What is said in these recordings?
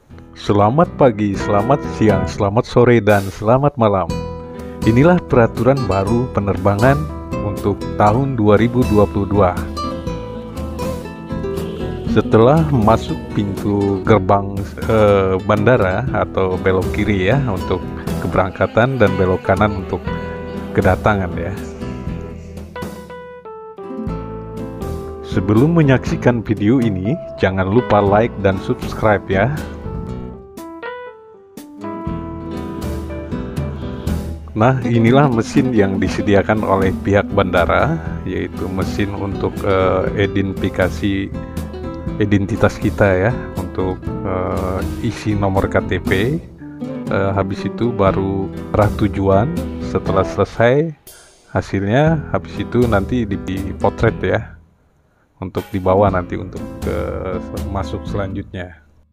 Selamat pagi, selamat siang, selamat sore, dan selamat malam. Inilah peraturan baru penerbangan untuk tahun 2022. Setelah masuk pintu gerbang bandara atau belok kiri ya untuk keberangkatan dan belok kanan untuk kedatangan ya. Sebelum menyaksikan video ini, jangan lupa like dan subscribe ya. Nah, inilah mesin yang disediakan oleh pihak bandara, yaitu mesin untuk identifikasi identitas kita ya, untuk isi nomor KTP. Habis itu baru arah tujuan. Setelah selesai hasilnya, habis itu nanti dipotret ya, untuk dibawa nanti untuk masuk selanjutnya.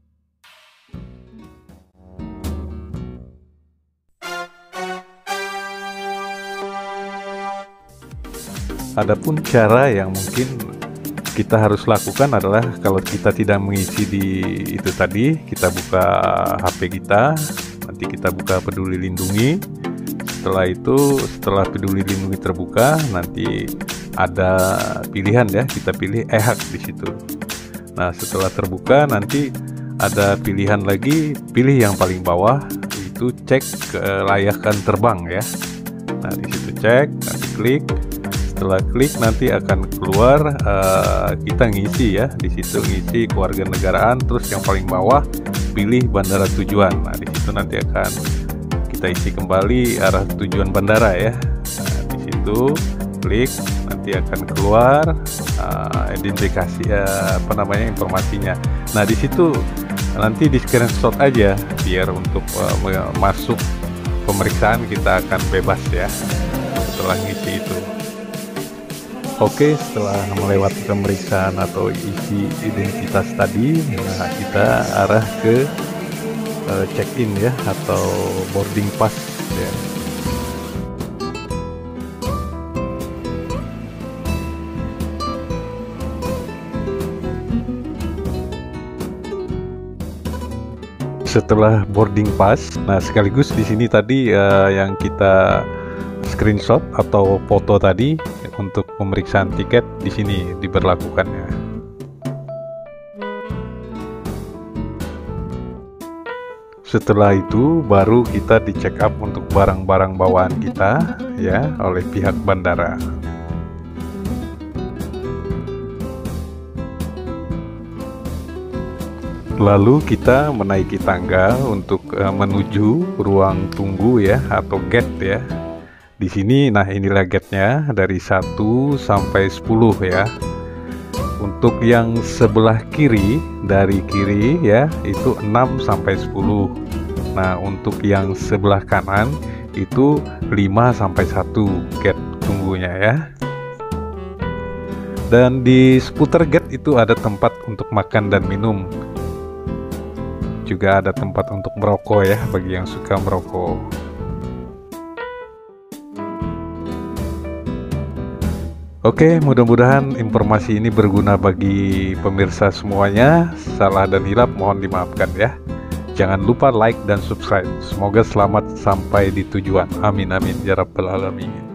Adapun cara yang mungkin kita harus lakukan adalah kalau kita tidak mengisi di itu tadi, kita buka HP kita, nanti kita buka Peduli Lindungi. Setelah itu, setelah Peduli Lindungi terbuka, nanti ada pilihan ya, kita pilih e-hak di situ. Nah, setelah terbuka nanti ada pilihan lagi, pilih yang paling bawah, itu cek kelayakan terbang ya. Nah, di situ cek, nanti klik. Setelah klik nanti akan keluar kita ngisi ya, di situ ngisi kewarganegaraan, terus yang paling bawah pilih bandara tujuan. Nah, di situ nanti akan kita isi kembali arah tujuan bandara ya. Nah, di situ klik, nanti akan keluar identifikasi informasinya. Nah, di situ nanti di screenshot aja biar untuk masuk pemeriksaan kita akan bebas ya setelah ngisi itu. Oke, setelah melewati pemeriksaan atau isi identitas tadi, nah kita arah ke check-in ya, atau boarding pass ya. Setelah boarding pass, nah sekaligus di sini tadi yang kita screenshot atau foto tadi untuk pemeriksaan tiket di sini diberlakukannya. Setelah itu baru kita di check up untuk barang-barang bawaan kita ya oleh pihak bandara. Lalu kita menaiki tangga untuk menuju ruang tunggu ya, atau gate ya. Di sini, nah inilah gate-nya dari 1 sampai 10 ya. Untuk yang sebelah kiri, dari kiri ya, itu 6 sampai 10. Nah, untuk yang sebelah kanan itu 5 sampai 1 gate tunggunya ya. Dan di seputar gate itu ada tempat untuk makan dan minum. Juga ada tempat untuk merokok ya, bagi yang suka merokok. Oke, mudah-mudahan informasi ini berguna bagi pemirsa semuanya. Salah dan hilap mohon dimaafkan ya. Jangan lupa like dan subscribe. Semoga selamat sampai di tujuan. Amin amin ya rabbal alamin.